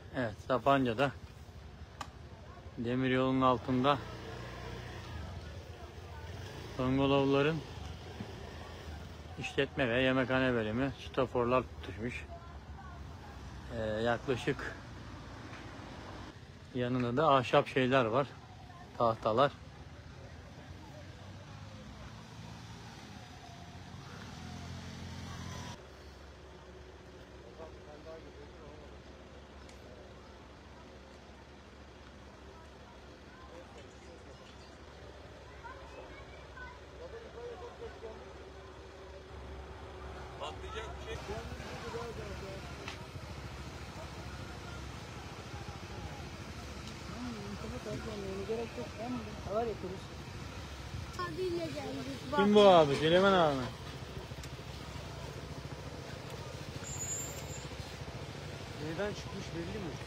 Evet, Sapanca'da demiryolunun altında bungalovların işletme ve yemekhane bölümü, stoforlar tutuşmuş. Yaklaşık yanında da ahşap şeyler var, tahtalar. Patlayacak bir şey. Gerek yok. Hem haber yapıyoruz. Abiyle geldik. Kim bu abi? Süleyman abi mi? Neden çıkmış belli mi?